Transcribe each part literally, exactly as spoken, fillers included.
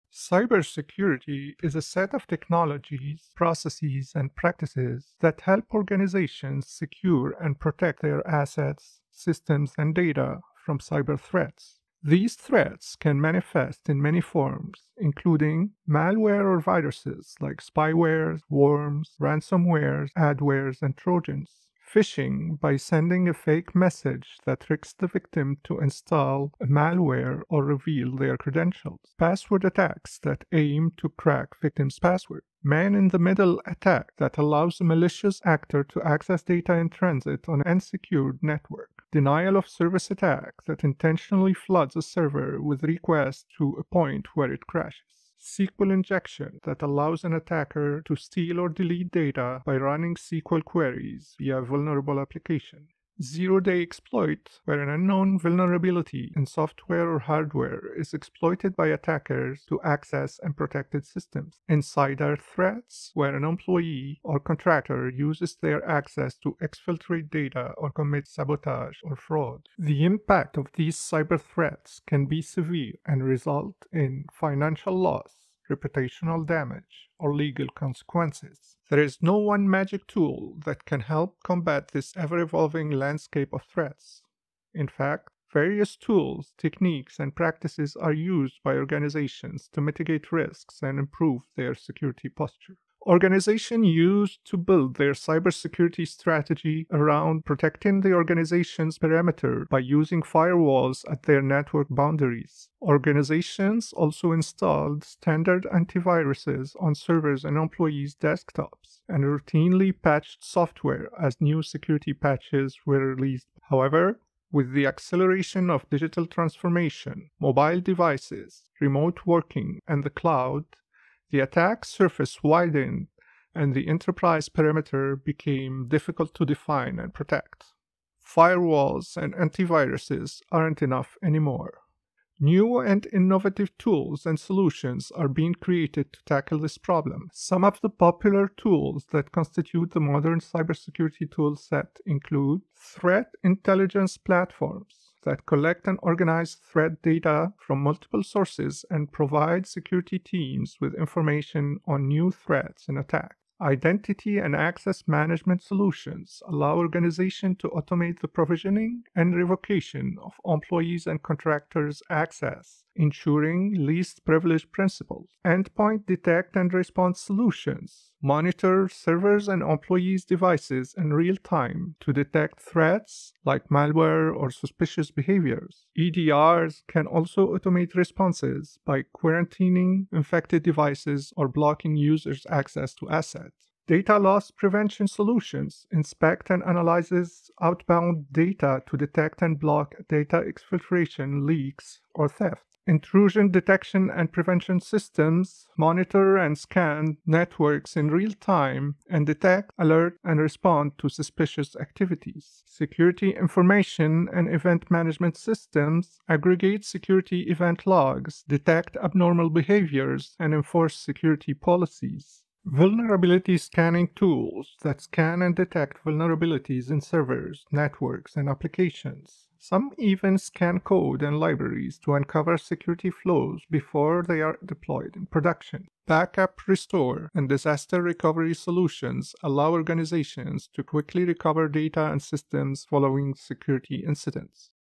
Cybersecurity is a set of technologies, processes, and practices that help organizations secure and protect their assets, systems, and data from cyber threats. These threats can manifest in many forms, including malware or viruses like spywares, worms, ransomwares, adwares, and trojans. Phishing by sending a fake message that tricks the victim to install a malware or reveal their credentials. Password attacks that aim to crack victims' password. Man-in-the-middle attack that allows a malicious actor to access data in transit on an unsecured network. Denial of service attack that intentionally floods a server with requests to a point where it crashes. S Q L injection that allows an attacker to steal or delete data by running S Q L queries via a vulnerable application. Zero-day exploit, where an unknown vulnerability in software or hardware is exploited by attackers to access unprotected systems. Insider threats, where an employee or contractor uses their access to exfiltrate data or commit sabotage or fraud. The impact of these cyber threats can be severe and result in financial loss, reputational damage, or legal consequences. There is no one magic tool that can help combat this ever-evolving landscape of threats. In fact, various tools, techniques, and practices are used by organizations to mitigate risks and improve their security posture. Organizations used to build their cybersecurity strategy around protecting the organization's perimeter by using firewalls at their network boundaries. Organizations also installed standard antiviruses on servers and employees' desktops and routinely patched software as new security patches were released. However, with the acceleration of digital transformation, mobile devices, remote working, and the cloud, the attack surface widened and the enterprise perimeter became difficult to define and protect. Firewalls and antiviruses aren't enough anymore. New and innovative tools and solutions are being created to tackle this problem. Some of the popular tools that constitute the modern cybersecurity tool set include threat intelligence platforms that collect and organize threat data from multiple sources and provide security teams with information on new threats and attacks. Identity and access management solutions allow organizations to automate the provisioning and revocation of employees' and contractors' access, ensuring least privilege principles. Endpoint detect and response solutions monitor servers and employees' devices in real time to detect threats like malware or suspicious behaviors. E D Rs can also automate responses by quarantining infected devices or blocking users' access to assets. Data loss prevention solutions inspect and analyzes outbound data to detect and block data exfiltration, leaks, or theft. Intrusion detection and prevention systems monitor and scan networks in real time and detect, alert, and respond to suspicious activities. Security information and event management systems aggregate security event logs, detect abnormal behaviors, and enforce security policies. Vulnerability scanning tools that scan and detect vulnerabilities in servers, networks, and applications. Some even scan code and libraries to uncover security flaws before they are deployed in production. Backup, restore, and disaster recovery solutions allow organizations to quickly recover data and systems following security incidents.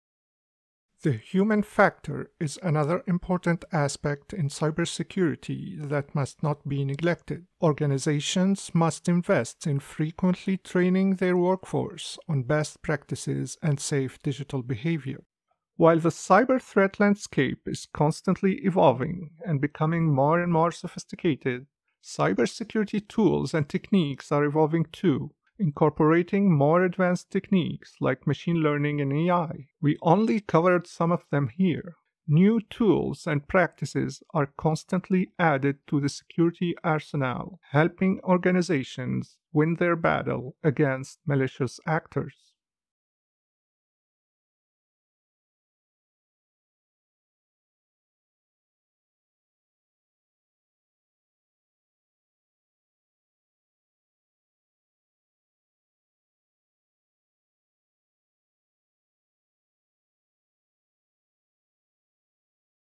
The human factor is another important aspect in cybersecurity that must not be neglected. Organizations must invest in frequently training their workforce on best practices and safe digital behavior. While the cyber threat landscape is constantly evolving and becoming more and more sophisticated, cybersecurity tools and techniques are evolving too, incorporating more advanced techniques like machine learning and A I. We only covered some of them here. New tools and practices are constantly added to the security arsenal, helping organizations win their battle against malicious actors.